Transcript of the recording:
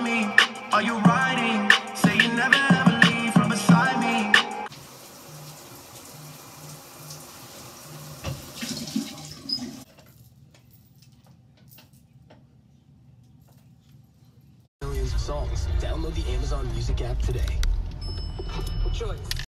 me? Are you riding? Say you never ever leave from beside me. Millions of songs. Download the Amazon Music app today. Choice.